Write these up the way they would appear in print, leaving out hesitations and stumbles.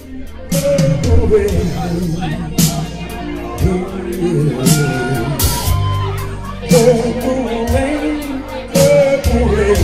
purple rain, purple rain, purple rain.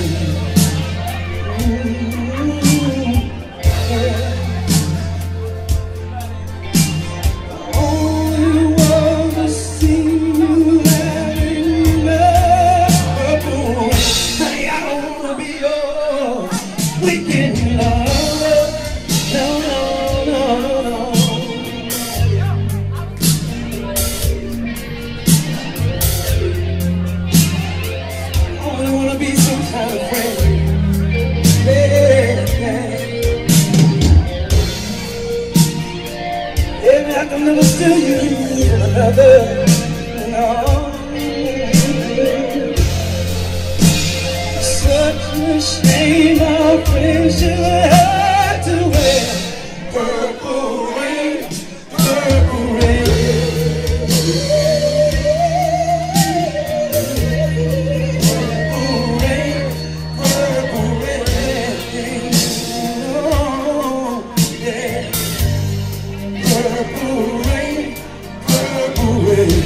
I can never steal you from another, no. Such a shame our friendship had to wear purple rain, purple rain. Purple rain, purple rain. Oh, yeah. Purple rain, purple rain.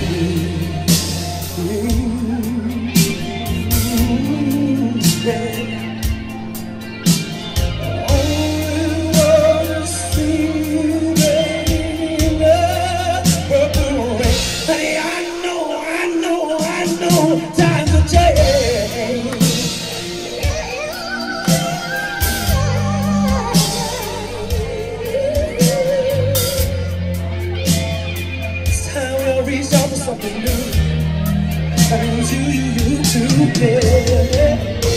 Times will change. It's time we all reach out for something new. That means you too, yeah.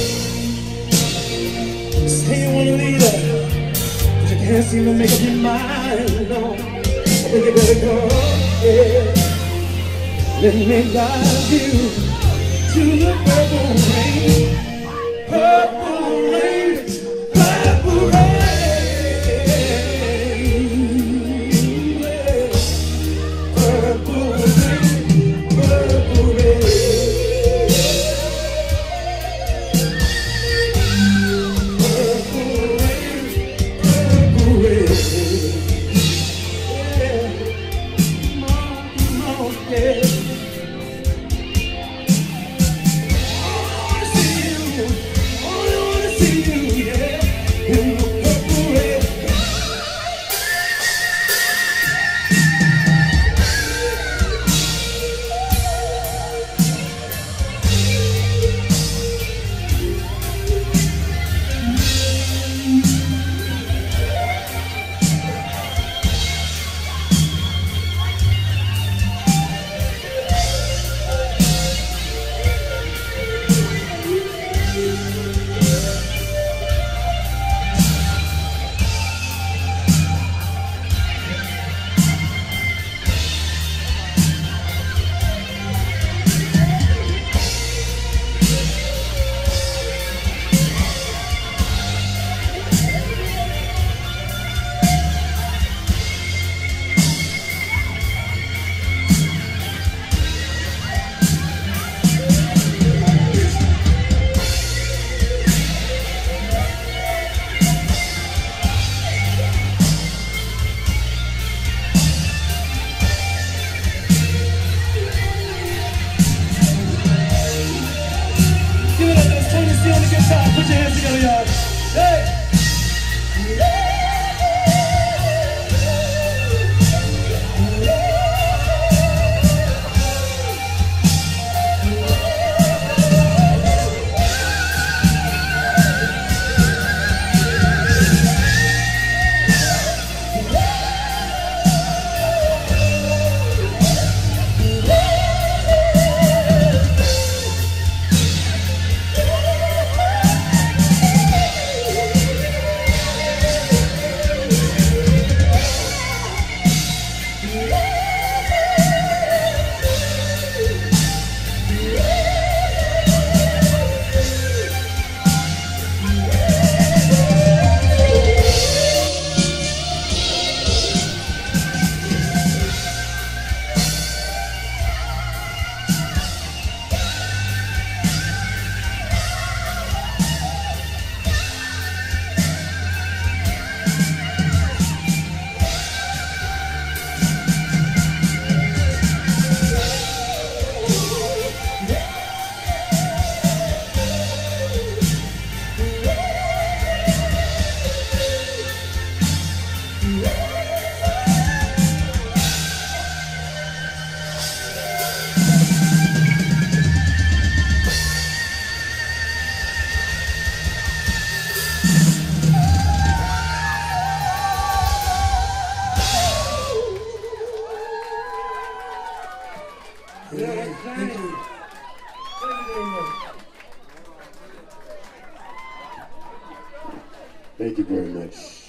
Say you wanna leave her, but you can't seem to make up your mind, no. I think you better go, yeah. Let me guide you to the purple rain, purple rain, purple rain, purple rain, purple rain, purple rain, yeah. Come on, yeah. Oh, Yeah, thank you. Thank you very much. Thank you very much.